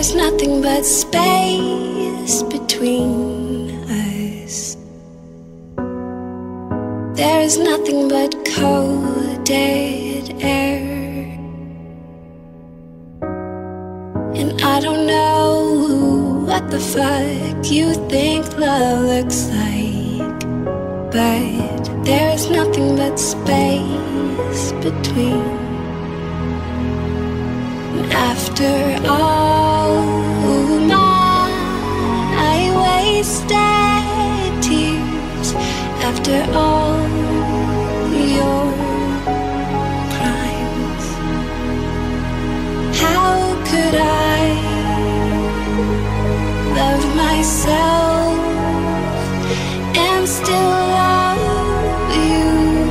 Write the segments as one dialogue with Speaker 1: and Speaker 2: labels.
Speaker 1: There's nothing but space between us. There is nothing but cold dead air. And I don't know what the fuck you think love looks like, but there is nothing but space between. And after all my wasted tears, after all your crimes, how could I love myself and still love you?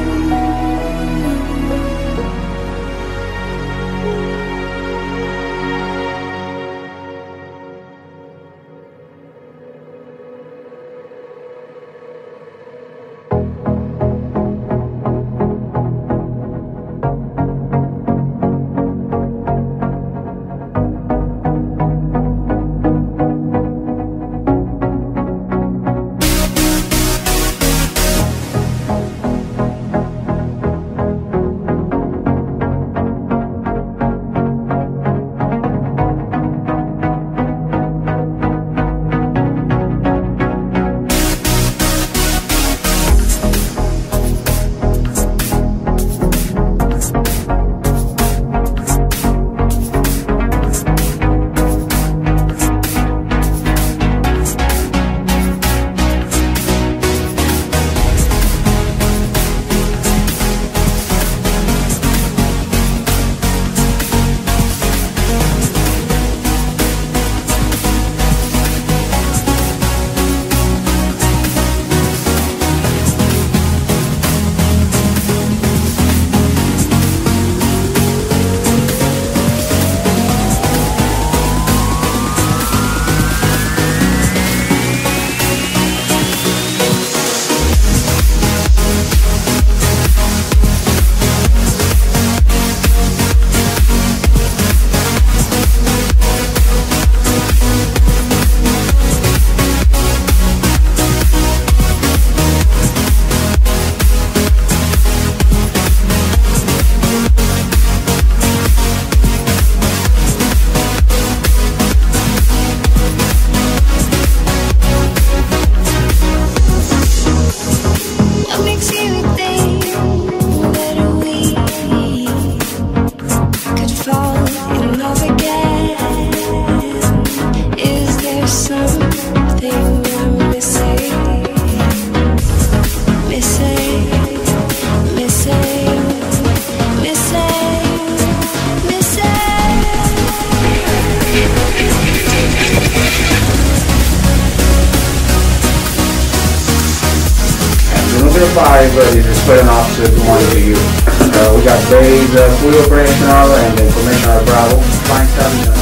Speaker 2: Is splitting off to the one for you. We got Bay's full operation hour and the information hour Bravo. Fine stuff.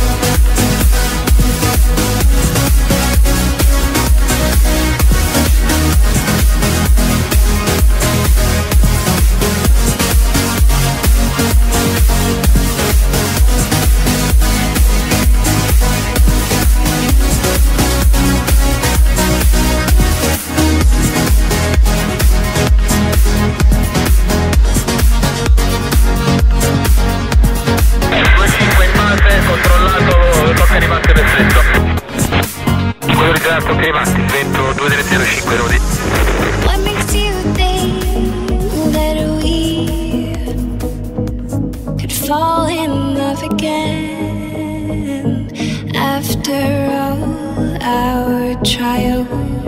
Speaker 1: What makes you think that we could fall in love again after all our trials?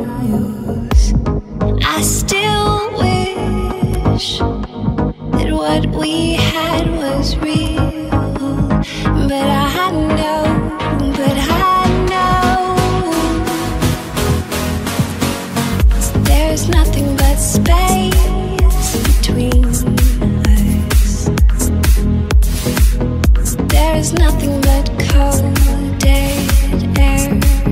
Speaker 1: I still wish that what we had was real, but I know, there's nothing but space between us. There is nothing but cold dead air.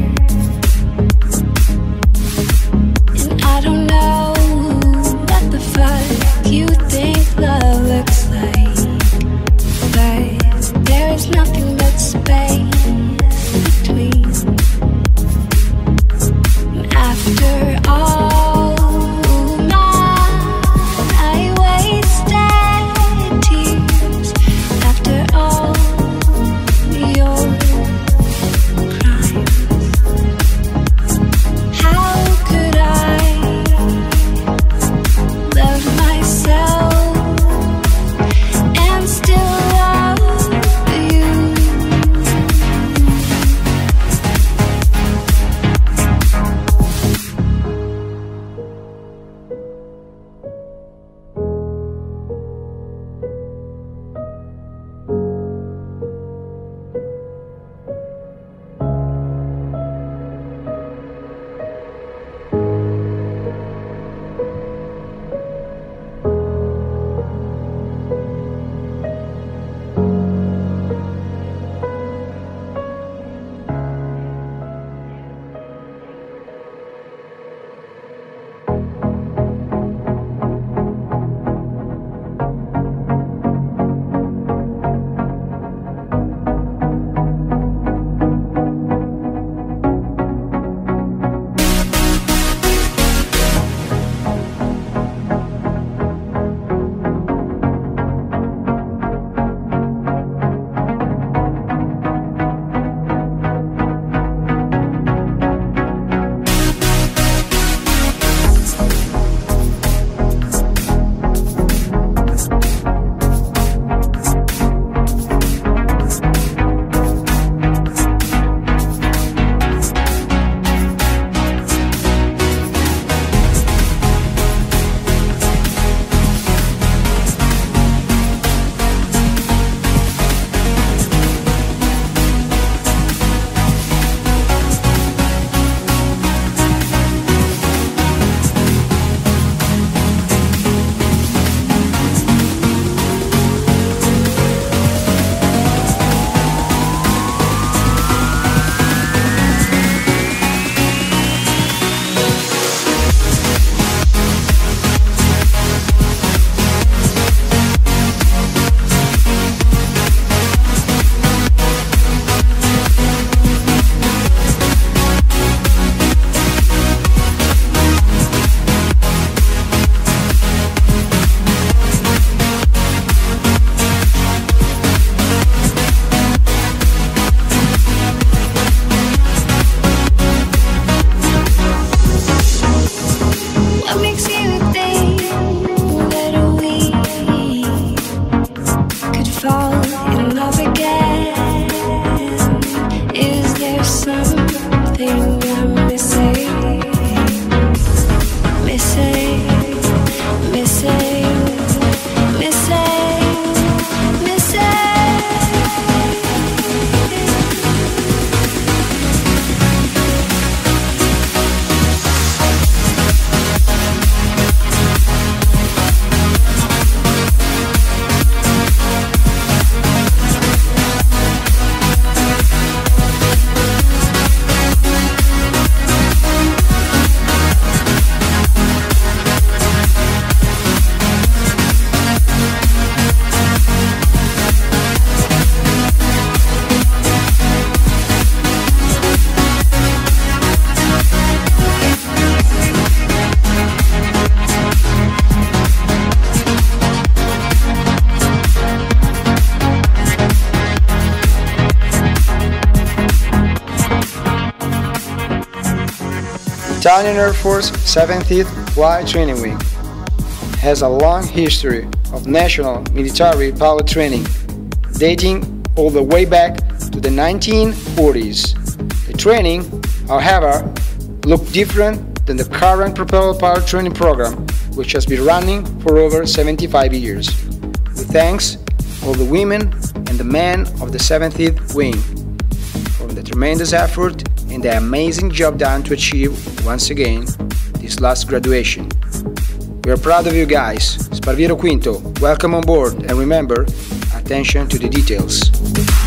Speaker 1: And I don't know what the fuck you think love looks like, but there is nothing but space fall in love again. Is there something I'm missing? Missing, missing, missing, missing.
Speaker 3: Italian Air Force 70th Flight Training Wing has a long history of national military pilot training, dating all the way back to the 1940s. The training, however, looked different than the current propeller pilot training program, which has been running for over 75 years. We thanks all the women and the men of the 70th Wing for the tremendous effort and the amazing job done to achieve, once again, this last graduation. We are proud of you guys. Sparviero Quinto, welcome on board, and remember, attention to the details.